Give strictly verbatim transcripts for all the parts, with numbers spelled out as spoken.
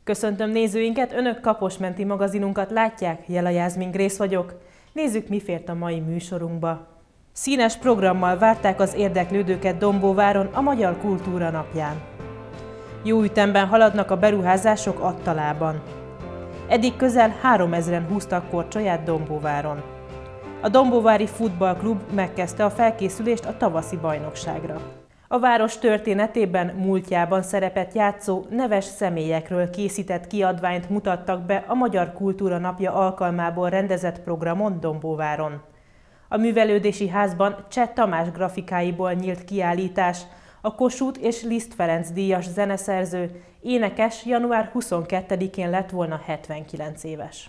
Köszöntöm nézőinket, Önök Kaposmenti magazinunkat látják, Jela Jászmin Grész vagyok. Nézzük, mi fért a mai műsorunkba. Színes programmal várták az érdeklődőket Dombóváron a Magyar Kultúra Napján. Jó ütemben haladnak a beruházások Attalában. Eddig közel háromezren húztak korcsolyát Dombóváron. A Dombóvári Futballklub megkezdte a felkészülést a tavaszi bajnokságra. A város történetében múltjában szerepet játszó neves személyekről készített kiadványt mutattak be a Magyar Kultúra Napja alkalmából rendezett programon Dombóváron. A művelődési házban Cseh Tamás grafikáiból nyílt kiállítás, a Kossuth és Liszt Ferenc díjas zeneszerző, énekes január huszonkettedikén lett volna hetvenkilenc éves.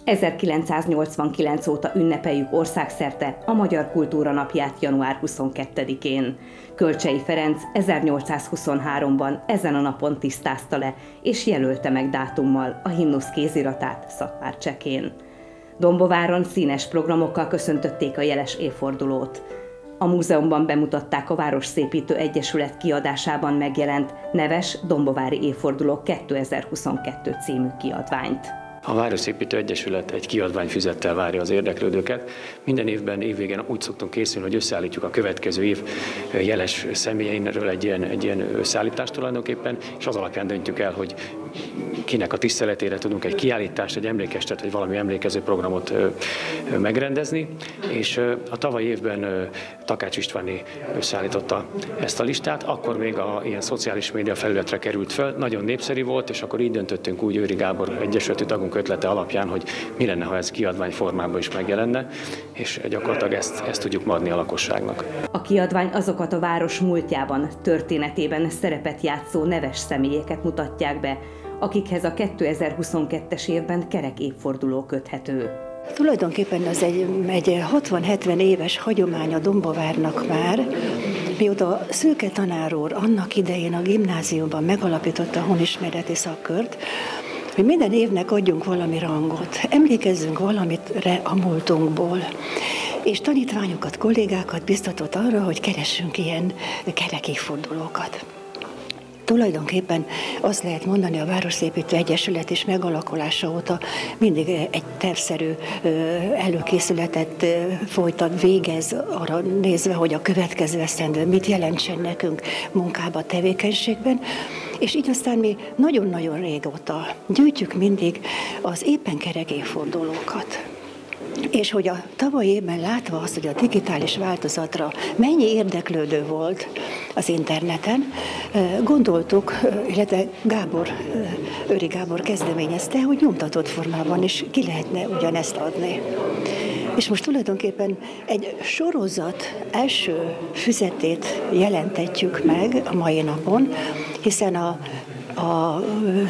ezerkilencszáznyolcvankilenc óta ünnepeljük országszerte a Magyar Kultúra Napját január huszonkettedikén. Kölcsey Ferenc ezernyolcszázhuszonháromban ezen a napon tisztázta le és jelölte meg dátummal a himnusz kéziratát szatmárcsekén. Dombováron színes programokkal köszöntötték a jeles évfordulót. A múzeumban bemutatták a Városszépítő Egyesület kiadásában megjelent Neves Dombovári évforduló kétezer-huszonkettő című kiadványt. A Városszépítő Egyesület egy kiadványfüzettel várja az érdeklődőket. Minden évben évvégén úgy szoktunk készülni, hogy összeállítjuk a következő év jeles személyeiről egy ilyen, egy ilyen összeállítást tulajdonképpen, és az alapján döntjük el, hogy kinek a tiszteletére tudunk egy kiállítást, egy emlékestet, vagy valami emlékező programot megrendezni. És a tavalyi évben Takács Istváné összeállította ezt a listát, akkor még a ilyen szociális média felületre került fel, nagyon népszerű volt, és akkor így döntöttünk úgy Őri Gábor egyesületi tagunk ötlete alapján, hogy mi lenne, ha ez kiadvány formában is megjelenne, és gyakorlatilag ezt, ezt tudjuk ma adni a lakosságnak. A kiadvány azokat a város múltjában, történetében szerepet játszó neves személyeket mutatják be, akikhez a kétezer-huszonkettes évben kerek évforduló köthető. Tulajdonképpen az egy, egy hatvan-hetven éves hagyomány a Dombovárnak már, mióta Szőke tanár úr annak idején a gimnáziumban megalapította a honismereti szakkört, hogy minden évnek adjunk valami rangot, emlékezzünk valamitre a múltunkból, és tanítványokat, kollégákat biztatott arra, hogy keressünk ilyen kerek évfordulókat. Tulajdonképpen azt lehet mondani, a Városszépítő Egyesület is megalakulása óta mindig egy tervszerű előkészületet folytat, végez arra nézve, hogy a következő esztendő mit jelentsen nekünk munkába, tevékenységben, és így aztán mi nagyon-nagyon régóta gyűjtjük mindig az éppen kerek évfordulókat. És hogy a tavalyi évben látva azt, hogy a digitális változatra mennyi érdeklődő volt az interneten, gondoltuk, illetve Gábor, Őri Gábor kezdeményezte, hogy nyomtatott formában is ki lehetne ugyanezt adni. És most tulajdonképpen egy sorozat első füzetét jelentetjük meg a mai napon, hiszen a A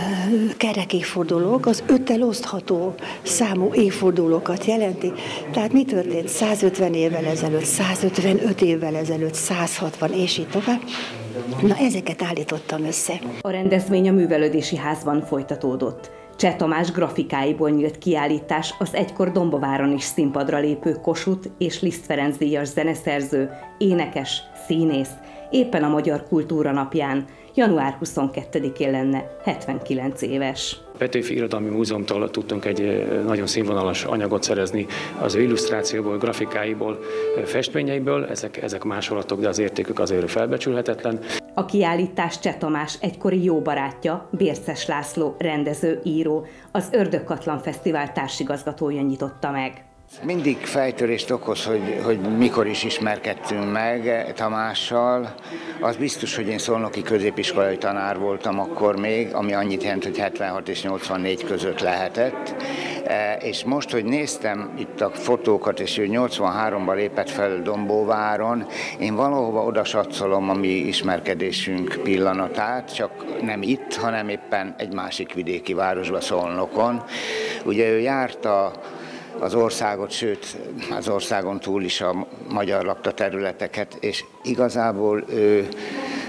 kerek évfordulók az öttel osztható számú évfordulókat jelenti. Tehát mi történt százötven évvel ezelőtt, százötvenöt évvel ezelőtt, százhatvan és így tovább. Na, ezeket állítottam össze. A rendezvény a Művelődési Házban folytatódott. Cseh Tamás grafikáiból nyílt kiállítás az egykor Dombováron is színpadra lépő Kossuth és Liszt Ferenc díjas zeneszerző, énekes, színész, éppen a Magyar Kultúra Napján, január huszonkettedikén lenne hetvenkilenc éves. A Petőfi Irodalmi Múzeumtól tudtunk egy nagyon színvonalas anyagot szerezni az ő illusztrációból, grafikáiból, festményeiből. Ezek, ezek másolatok, de az értékük azért felbecsülhetetlen. A kiállítás Cseh Tamás egykori jó barátja, Bérces László rendező, író, az Ördögkatlan Fesztivál társigazgatója nyitotta meg. Mindig fejtörést okoz, hogy, hogy mikor is ismerkedtünk meg Tamással. Az biztos, hogy én szolnoki középiskolai tanár voltam akkor még, ami annyit jelent, hogy hetvenhat és nyolcvannégy között lehetett. És most, hogy néztem itt a fotókat, és ő nyolcvanháromban lépett fel Dombóváron, én valahova oda satszolom a mi ismerkedésünk pillanatát, csak nem itt, hanem éppen egy másik vidéki városba, Szolnokon. Ugye ő járta az országot, sőt az országon túl is a magyar lakta területeket, és igazából ő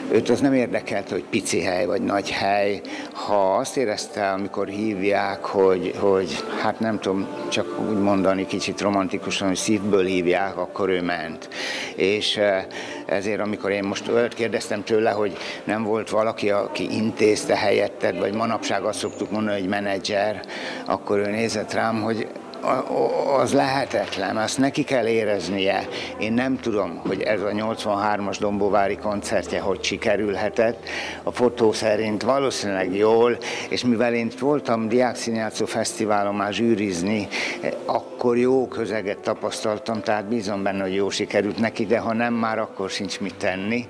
őt az nem érdekelt, hogy pici hely vagy nagy hely. Ha azt érezte, amikor hívják, hogy, hogy hát nem tudom, csak úgy mondani kicsit romantikusan, hogy szívből hívják, akkor ő ment. És ezért, amikor én most olyat kérdeztem tőle, hogy nem volt valaki, aki intézte helyetted, vagy manapság azt szoktuk mondani, hogy menedzser, akkor ő nézett rám, hogy az lehetetlen, azt neki kell éreznie. Én nem tudom, hogy ez a nyolcvanhármas dombóvári koncertje hogy sikerülhetett. A fotó szerint valószínűleg jól, és mivel én voltam Diákszínjátszó Fesztiválon már zsűrizni, akkor jó közeget tapasztaltam, tehát bízom benne, hogy jó sikerült neki, de ha nem, már akkor sincs mit tenni.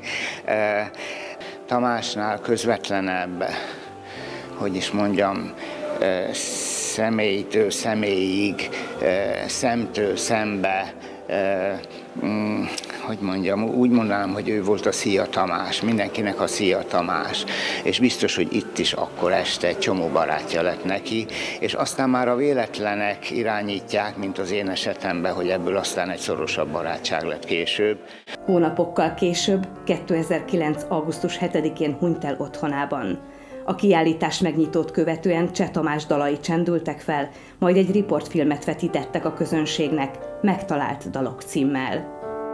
Tamásnál közvetlenebb, hogy is mondjam, személytől személyig, szemtől szembe, hogy mondjam, úgy mondanám, hogy ő volt a Szia Tamás, mindenkinek a Szia Tamás, és biztos, hogy itt is akkor este egy csomó barátja lett neki, és aztán már a véletlenek irányítják, mint az én esetemben, hogy ebből aztán egy szorosabb barátság lett később. Hónapokkal később, kétezer-kilenc. augusztus hetedikén hunyt el otthonában. A kiállítás megnyitót követően Cseh Tamás dalai csendültek fel, majd egy riportfilmet vetítettek a közönségnek, Megtalált dalok címmel.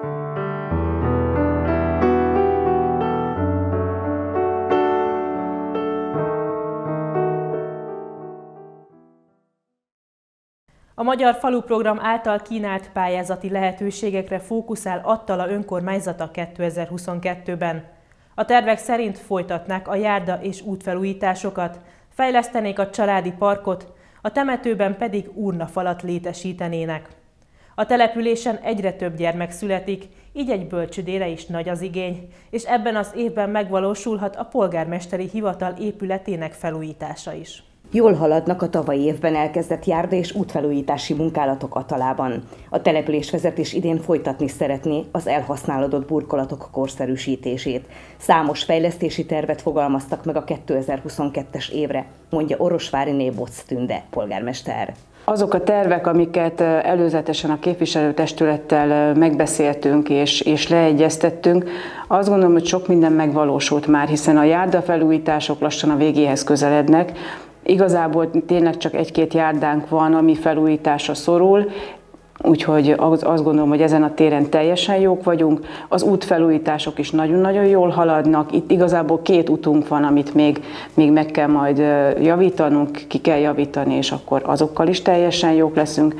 A Magyar Falu Program által kínált pályázati lehetőségekre fókuszál Attala önkormányzata kétezer-huszonkettőben. A tervek szerint folytatnák a járda és útfelújításokat, fejlesztenék a családi parkot, a temetőben pedig urnafalat létesítenének. A településen egyre több gyermek születik, így egy bölcsődére is nagy az igény, és ebben az évben megvalósulhat a polgármesteri hivatal épületének felújítása is. Jól haladnak a tavalyi évben elkezdett járda és útfelújítási munkálatok Attalában. A településvezetés idén folytatni szeretné az elhasználódott burkolatok korszerűsítését. Számos fejlesztési tervet fogalmaztak meg a kétezer-huszonkettes évre, mondja Orosváriné Boc Tünde polgármester. Azok a tervek, amiket előzetesen a képviselőtestülettel megbeszéltünk és, és leegyeztettünk, azt gondolom, hogy sok minden megvalósult már, hiszen a járdafelújítások lassan a végéhez közelednek. Igazából tényleg csak egy-két járdánk van, ami felújításra szorul, úgyhogy azt gondolom, hogy ezen a téren teljesen jók vagyunk. Az útfelújítások is nagyon-nagyon jól haladnak. Itt igazából két utunk van, amit még, még meg kell majd javítanunk, ki kell javítani, és akkor azokkal is teljesen jók leszünk.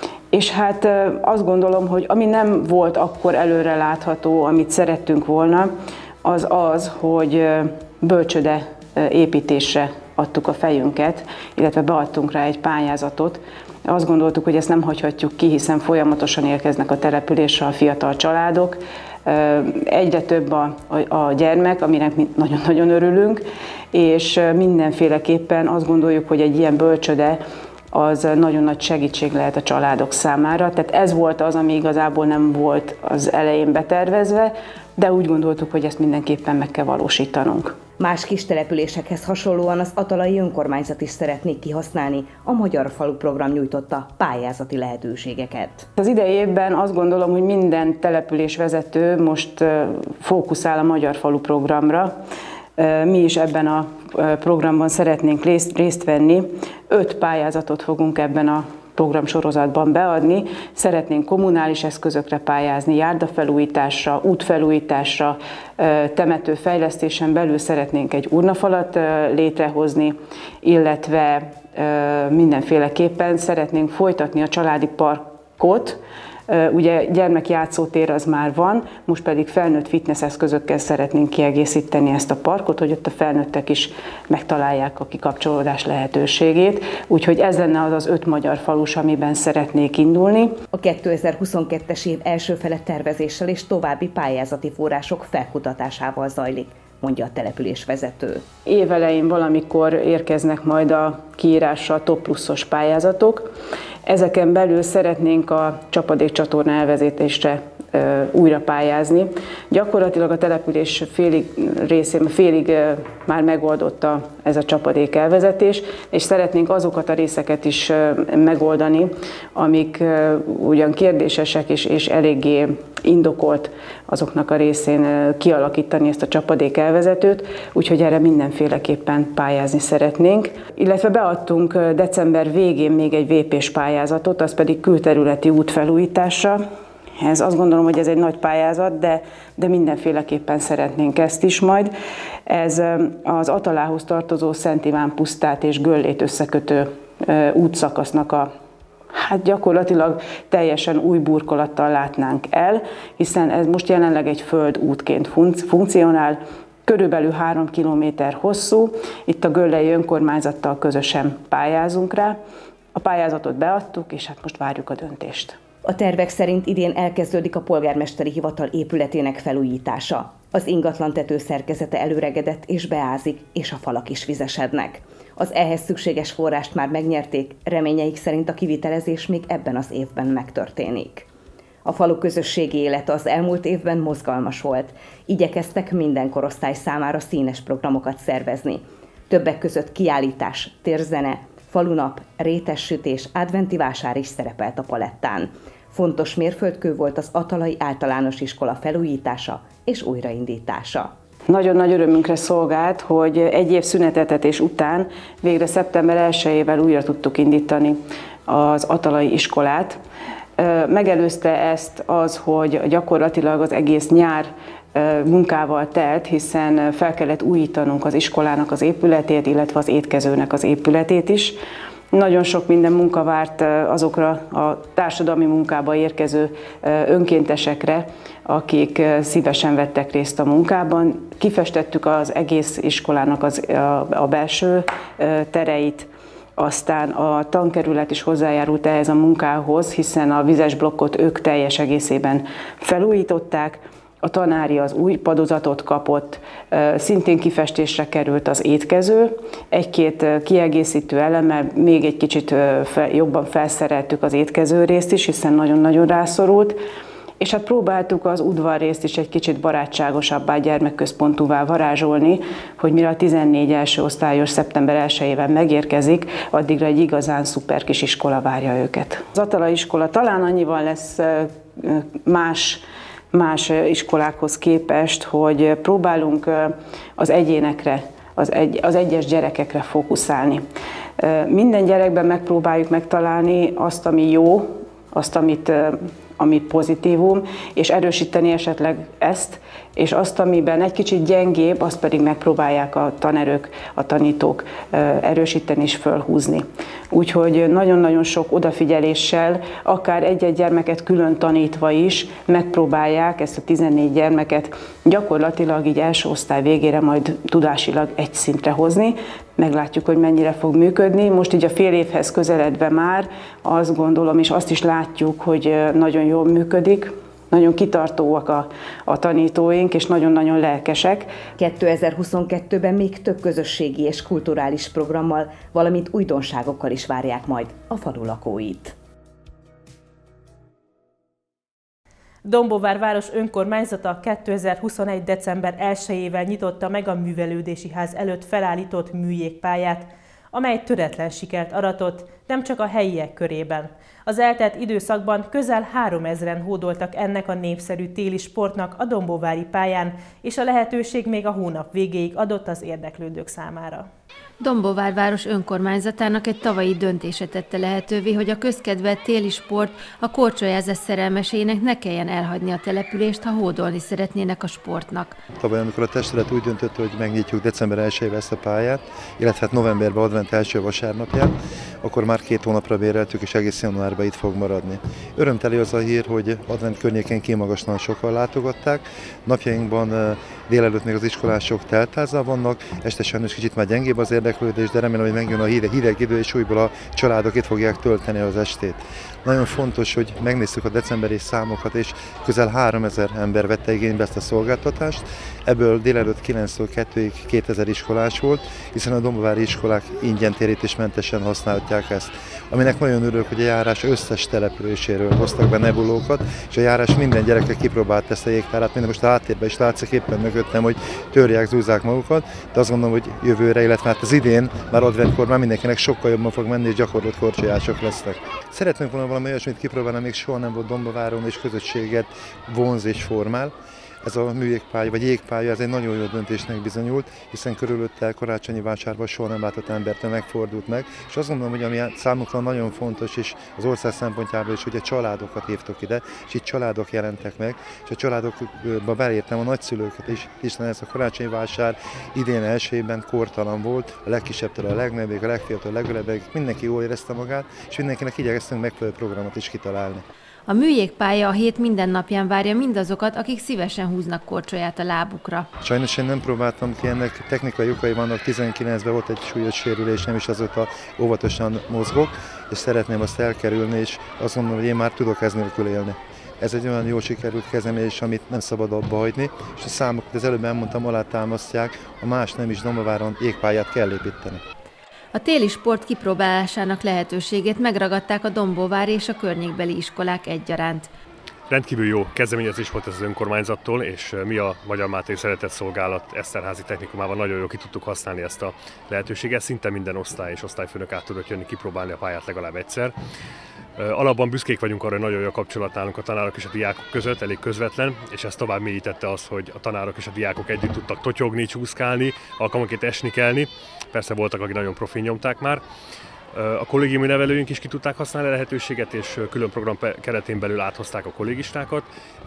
És hát azt gondolom, hogy ami nem volt akkor előre látható, amit szerettünk volna, az az, hogy bölcsőde építésre adtuk a fejünket, illetve beadtunk rá egy pályázatot. Azt gondoltuk, hogy ezt nem hagyhatjuk ki, hiszen folyamatosan érkeznek a településre a fiatal családok. Egyre több a, a, a gyermek, aminek mi nagyon-nagyon örülünk, és mindenféleképpen azt gondoljuk, hogy egy ilyen bölcsőde az nagyon nagy segítség lehet a családok számára. Tehát ez volt az, ami igazából nem volt az elején betervezve, de úgy gondoltuk, hogy ezt mindenképpen meg kell valósítanunk. Más kis településekhez hasonlóan az attalai önkormányzat is szeretnék kihasználni a Magyar Falu Program nyújtotta pályázati lehetőségeket. Az idei évben azt gondolom, hogy minden településvezető most fókuszál a Magyar Falu Programra. Mi is ebben a programban szeretnénk részt venni. Öt pályázatot fogunk ebben a programsorozatban beadni. Szeretnénk kommunális eszközökre pályázni, járdafelújításra, útfelújításra, temetőfejlesztésen belül szeretnénk egy urnafalat létrehozni, illetve mindenféleképpen szeretnénk folytatni a családi parkot. Ugye gyermekjátszótér az már van, most pedig felnőtt fitness eszközökkel szeretnénk kiegészíteni ezt a parkot, hogy ott a felnőttek is megtalálják a kikapcsolódás lehetőségét. Úgyhogy ez lenne az az öt magyar falus, amiben szeretnék indulni. A kétezer-huszonkettes év első fele tervezéssel és további pályázati források felkutatásával zajlik, mondja a településvezető. Évelején valamikor érkeznek majd a kiírásra a top pluszos pályázatok. Ezeken belül szeretnénk a csapadékcsatorna elvezetésre újra pályázni. Gyakorlatilag a település félig részén, félig már megoldotta ez a csapadékelvezetés, és szeretnénk azokat a részeket is megoldani, amik ugyan kérdésesek és, és eléggé indokolt azoknak a részén kialakítani ezt a csapadékelvezetőt, úgyhogy erre mindenféleképpen pályázni szeretnénk. Illetve beadtunk december végén még egy vé pés pályázatot, az pedig külterületi útfelújításra. Ez azt gondolom, hogy ez egy nagy pályázat, de, de mindenféleképpen szeretnénk ezt is majd. Ez az Atalához tartozó Szent Iván pusztát és Göllét összekötő útszakasznak a hát gyakorlatilag teljesen új burkolattal látnánk el, hiszen ez most jelenleg egy földútként funkcionál, körülbelül három kilométer hosszú, itt a göllei önkormányzattal közösen pályázunk rá. A pályázatot beadtuk, és hát most várjuk a döntést. A tervek szerint idén elkezdődik a polgármesteri hivatal épületének felújítása. Az ingatlan tetőszerkezete előregedett és beázik, és a falak is vizesednek. Az ehhez szükséges forrást már megnyerték, reményeik szerint a kivitelezés még ebben az évben megtörténik. A falu közösségi élete az elmúlt évben mozgalmas volt. Igyekeztek minden korosztály számára színes programokat szervezni. Többek között kiállítás, térzene, falunap, rétessütés, adventi vásár is szerepelt a palettán. Fontos mérföldkő volt az Atalai Általános Iskola felújítása és újraindítása. Nagyon nagy örömünkre szolgált, hogy egy év szünetetetés után végre szeptember elsejével újra tudtuk indítani az Atalai iskolát. Megelőzte ezt az, hogy gyakorlatilag az egész nyár munkával telt, hiszen fel kellett újítanunk az iskolának az épületét, illetve az étkezőnek az épületét is. Nagyon sok minden munka várt azokra a társadalmi munkába érkező önkéntesekre, akik szívesen vettek részt a munkában. Kifestettük az egész iskolának az, a, a belső tereit, aztán a tankerület is hozzájárult ehhez a munkához, hiszen a vizes blokkot ők teljes egészében felújították. A tanári az új padozatot kapott, szintén kifestésre került az étkező, egy-két kiegészítő elemmel még egy kicsit jobban felszereltük az étkező részt is, hiszen nagyon-nagyon rászorult, és hát próbáltuk az udvarrészt is egy kicsit barátságosabbá, gyermekközpontúvá varázsolni, hogy mire a tizennégy első osztályos szeptember elsejében megérkezik, addigra egy igazán szuper kis iskola várja őket. Az Atalai iskola talán annyival lesz más, más iskolákhoz képest, hogy próbálunk az egyénekre, az, egy, az egyes gyerekekre fókuszálni. Minden gyerekben megpróbáljuk megtalálni azt, ami jó, azt, amit, ami pozitívum, és erősíteni esetleg ezt, és azt, amiben egy kicsit gyengébb, azt pedig megpróbálják a tanerők, a tanítók erősíteni és fölhúzni. Úgyhogy nagyon-nagyon sok odafigyeléssel, akár egy-egy gyermeket külön tanítva is megpróbálják ezt a tizennégy gyermeket gyakorlatilag így első osztály végére majd tudásilag egy szintre hozni. Meglátjuk, hogy mennyire fog működni. Most így a fél évhez közeledve már azt gondolom, és azt is látjuk, hogy nagyon jól működik. Nagyon kitartóak a, a tanítóink, és nagyon-nagyon lelkesek. kétezer-huszonkettőben még több közösségi és kulturális programmal, valamint újdonságokkal is várják majd a falu lakóit. Dombóvár város önkormányzata kétezer-huszonegy. december elsejével nyitotta meg a művelődési ház előtt felállított műjégpályát, amely töretlen sikert aratott, nem csak a helyiek körében. Az eltelt időszakban közel háromezren hódoltak ennek a népszerű téli sportnak a dombóvári pályán, és a lehetőség még a hónap végéig adott az érdeklődők számára. Dombóvár város önkormányzatának egy tavalyi döntése tette lehetővé, hogy a közkedvelt téli sport, a korcsolyázás szerelmesének ne kelljen elhagyni a települést, ha hódolni szeretnének a sportnak. Tavaly, amikor a testület úgy döntött, hogy megnyitjuk december elsejével ezt a pályát, illetve hát novemberben advent első vasárnapján, akkor már két hónapra béreltük, és egész januárban itt fog maradni. Örömteli az a hír, hogy advent környékén kimagaslan sokan látogatták. Napjainkban délelőtt még az iskolások teltházzal vannak, este sajnos kicsit már gyengébb az érdeklődés, de remélem, hogy megjön a hideg, hideg idő, és újból a családok itt fogják tölteni az estét. Nagyon fontos, hogy megnézzük a decemberi számokat, és közel háromezer ember vette igénybe ezt a szolgáltatást. Ebből délelőtt kilenctől kettőig kétezer iskolás volt, hiszen a dombóvári iskolák ingyen térítésmentesen használt folytatják ezt. Aminek nagyon örülök, hogy a járás összes településéről hoztak be nebulókat, és a járás minden gyereke kipróbált ezt a jégtárát, minden most a háttérben is látszik éppen mögöttem, hogy törják, zúzzák magukat, de azt gondolom, hogy jövőre, illetve hát az idén, már adventkor már mindenkinek sokkal jobban fog menni, és gyakorlott korcsolyások lesznek. Szeretnénk volna valami olyasmit kipróbálni, még soha nem volt Dombováron, és közösséget vonz és formál. Ez a műjégpálya, vagy jégpálya, ez egy nagyon jó döntésnek bizonyult, hiszen körülötte karácsonyi vásárban soha nem látott embertől megfordult meg, és azt gondolom, hogy ami számunkra nagyon fontos, és az ország szempontjából is, hogy a családokat hívtok ide, és itt családok jelentek meg, és a családokba belértem a nagyszülőket is, hiszen ez a karácsonyi vásár idén elsőben kortalan volt, a legkisebbtől a legnagyobbig, a legfiatalabb, a legörebbig, mindenki jól érezte magát, és mindenkinek igyekeztünk megfelelő programot is kitalálni. A műjégpálya a hét minden napján várja mindazokat, akik szívesen húznak korcsolyát a lábukra. Sajnos én nem próbáltam ki, ennek technikai okai vannak, tizenkilencben volt egy súlyos sérülésem, és azóta óvatosan mozgok, és szeretném azt elkerülni, és azt gondolom, hogy én már tudok ez nélkül élni. Ez egy olyan jól sikerült kezdeményezés, amit nem szabad abba hagyni, és a számokat, az előbb elmondtam, alátámasztják, a más nem is Dombováron jégpályát kell építeni. A téli sport kipróbálásának lehetőségét megragadták a dombóvári és a környékbeli iskolák egyaránt. Rendkívül jó kezdeményezés volt ez az önkormányzattól, és mi a Magyar Máté Szeretett Szolgálat Eszterházi Technikumában nagyon jól ki tudtuk használni ezt a lehetőséget. Szinte minden osztály és osztályfőnök át tudott jönni kipróbálni a pályát legalább egyszer. Alapban büszkék vagyunk arra, hogy nagyon jó a kapcsolat nálunk a tanárok és a diákok között, elég közvetlen, és ez tovább mélyítette az, hogy a tanárok és a diákok együtt tudtak totyogni, csúszkálni, alkalmanként esni kelni. Persze voltak, akik nagyon profin nyomták már. A kollégiumi nevelőink is ki tudták használni a lehetőséget, és külön program keretén belül áthozták a kollégistákat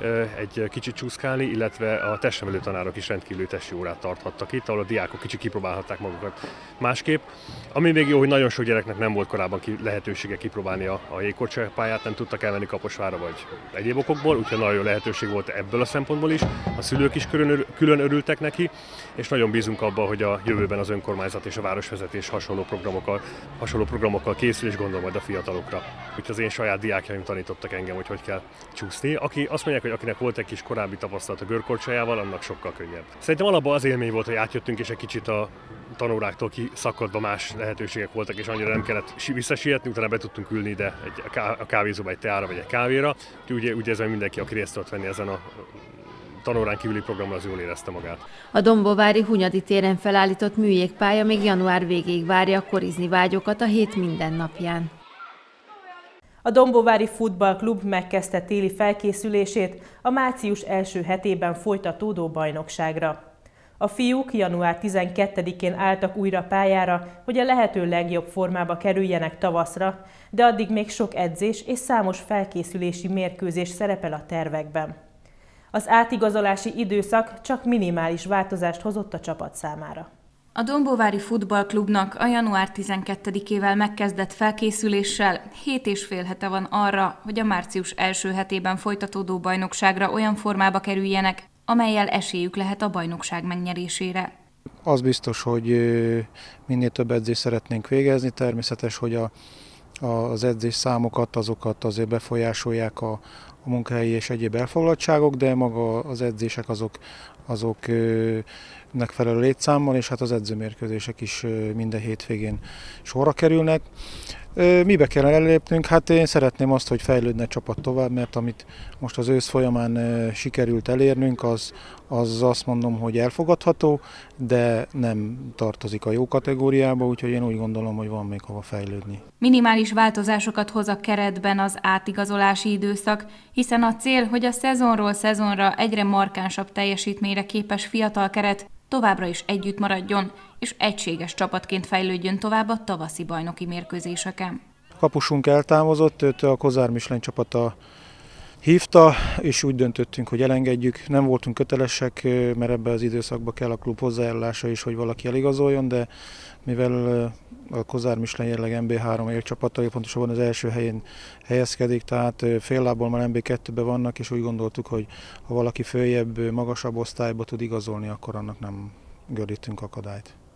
egy kicsit csúszkálni, illetve a testnevelő tanárok is rendkívül testi órát tarthattak itt, ahol a diákok kicsit kipróbálhatták magukat másképp. Ami még jó, hogy nagyon sok gyereknek nem volt korábban ki, lehetősége kipróbálni a, a jégkorcsolyapályát, nem tudtak elmenni Kaposvárra vagy egyéb okokból, úgyhogy nagyon jó lehetőség volt ebből a szempontból is. A szülők is külön, külön örültek neki, és nagyon bízunk abban, hogy a jövőben az önkormányzat és a városvezetés hasonló programokkal, hasonló programokkal készül, és gondol majd a fiatalokra. Úgyhogy az én saját diákjaim tanítottak engem, hogy hogy kell csúszni. Aki azt mondják, hogy akinek volt egy kis korábbi tapasztalat a görkorcsolyával, annak sokkal könnyebb. Szerintem alapban az élmény volt, hogy átjöttünk, és egy kicsit a tanóráktól kiszakadva más lehetőségek voltak, és annyira nem kellett visszasietni, utána be tudtunk ülni ide egy, a kávézóba, egy teára vagy egy kávéra. Úgy, úgy érzem, mindenki, aki részt tudott venni ezen a tanórán kívüli programra, az jól érezte magát. A dombovári Hunyadi téren felállított műjégpálya még január végéig várja a korizni vágyokat a hét minden napján. A Dombovári Futballklub megkezdte téli felkészülését a március első hetében folytatódó bajnokságra. A fiúk január tizenkettedikén álltak újra pályára, hogy a lehető legjobb formába kerüljenek tavaszra, de addig még sok edzés és számos felkészülési mérkőzés szerepel a tervekben. Az átigazolási időszak csak minimális változást hozott a csapat számára. A Dombovári Futballklubnak a január tizenkettedikével megkezdett felkészüléssel hét és fél hete van arra, hogy a március első hetében folytatódó bajnokságra olyan formába kerüljenek, amellyel esélyük lehet a bajnokság megnyerésére. Az biztos, hogy minél több edzést szeretnénk végezni, természetes, hogy a, az edzés számokat, azokat azért befolyásolják a, a munkahelyi és egyéb elfoglaltságok, de maga az edzések azok, azok megfelelő létszámmal, és hát az edzőmérkőzések is minden hétvégén sorra kerülnek. Mibe kellene elépnünk? Hát én szeretném azt, hogy fejlődne a csapat tovább, mert amit most az ősz folyamán sikerült elérnünk, az, az azt mondom, hogy elfogadható, de nem tartozik a jó kategóriába, úgyhogy én úgy gondolom, hogy van még hova fejlődni. Minimális változásokat hoz a keretben az átigazolási időszak, hiszen a cél, hogy a szezonról szezonra egyre markánsabb teljesítményre képes fiatal keret továbbra is együtt maradjon, és egységes csapatként fejlődjön tovább a tavaszi bajnoki mérkőzéseken. Kapusunk eltávozott, őt a Kozár Michelin csapata hívta, és úgy döntöttünk, hogy elengedjük. Nem voltunk kötelesek, mert ebben az időszakban kell a klub hozzájárulása is, hogy valaki eligazoljon, de mivel a Kozár Michelin jelenleg em bé három csapata, pontosabban az első helyén helyezkedik, tehát fél lábbal már em bé kettőben vannak, és úgy gondoltuk, hogy ha valaki följebb, magasabb osztályba tud igazolni, akkor annak nem gördítünk akadályt.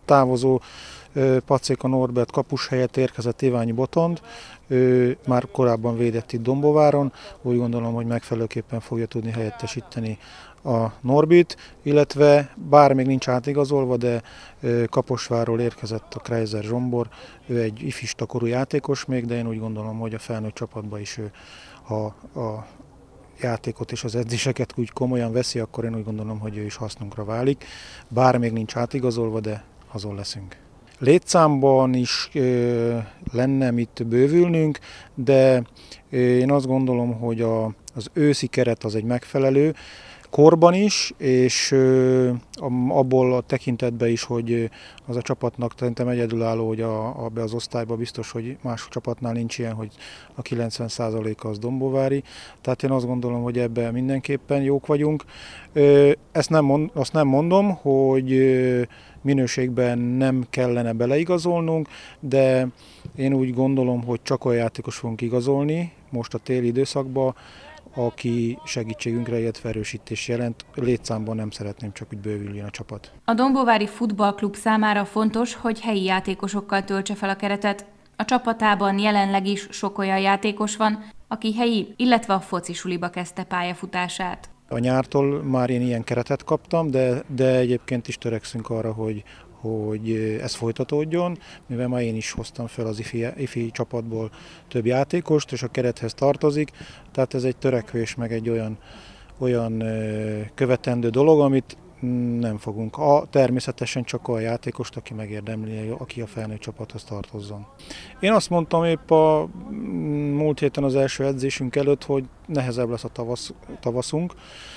távozó Pacéka Norbert kapus helyett érkezett Iványi Botond, ő már korábban védett itt Dombováron, úgy gondolom, hogy megfelelőképpen fogja tudni helyettesíteni a Norbit, illetve bár még nincs átigazolva, de Kaposvárról érkezett a Kreiser Zsombor, ő egy ifista korú játékos még, de én úgy gondolom, hogy a felnőtt csapatban is ő, ha a játékot és az edzéseket úgy komolyan veszi, akkor én úgy gondolom, hogy ő is hasznunkra válik. Bár még nincs átigazolva, de azon leszünk. Létszámban is ö, lenne mit bővülnünk, de én azt gondolom, hogy a, az őszi keret az egy megfelelő, korban is, és ö, abból a tekintetben is, hogy az a csapatnak szerintem egyedülálló, hogy a, abba az osztályban biztos, hogy más csapatnál nincs ilyen, hogy a kilencven százaléka az dombovári. Tehát én azt gondolom, hogy ebben mindenképpen jók vagyunk. Ö, ezt nem mond, azt nem mondom, hogy ö, minőségben nem kellene beleigazolnunk, de én úgy gondolom, hogy csak olyan játékos fogunk igazolni most a téli időszakban, aki segítségünkre, illetve erősítés jelent. Létszámban nem szeretném csak úgy bővüljön a csapat. A Dombovári Futballklub számára fontos, hogy helyi játékosokkal töltse fel a keretet. A csapatában jelenleg is sok olyan játékos van, aki helyi, illetve a focisuliba kezdte pályafutását. A nyártól már én ilyen keretet kaptam, de, de egyébként is törekszünk arra, hogy, hogy ez folytatódjon, mivel ma én is hoztam fel az ifi, ifi csapatból több játékost, és a kerethez tartozik, tehát ez egy törekvés, meg egy olyan, olyan követendő dolog, amit nem fogunk. A, természetesen csak a játékost, aki megérdemli, aki a felnőtt csapathoz tartozzon. Én azt mondtam épp a múlt héten az első edzésünk előtt, hogy nehezebb lesz a tavasz, tavaszunk,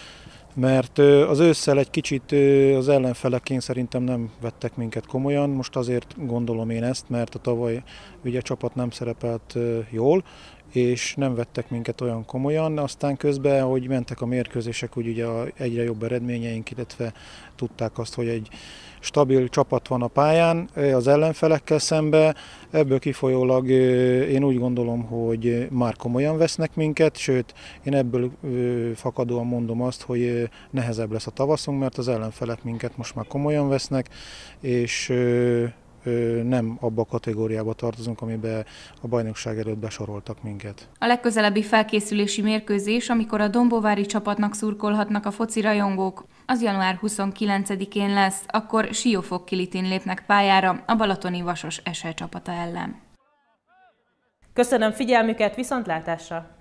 mert az ősszel egy kicsit az ellenfeleként szerintem nem vettek minket komolyan. Most azért gondolom én ezt, mert a tavaly ugye a csapat nem szerepelt jól, és nem vettek minket olyan komolyan, aztán közben, hogy mentek a mérkőzések, úgy ugye egyre jobb eredményeink, illetve tudták azt, hogy egy stabil csapat van a pályán az ellenfelekkel szembe. Ebből kifolyólag én úgy gondolom, hogy már komolyan vesznek minket, sőt, én ebből fakadóan mondom azt, hogy nehezebb lesz a tavaszunk, mert az ellenfelek minket most már komolyan vesznek, és nem abba a kategóriába tartozunk, amiben a bajnokság előtt besoroltak minket. A legközelebbi felkészülési mérkőzés, amikor a dombovári csapatnak szurkolhatnak a foci rajongók, az január huszonkilencedikén lesz, akkor Siófok-Kilitin lépnek pályára a balatoni Vasos es el csapata ellen. Köszönöm figyelmüket, viszontlátásra!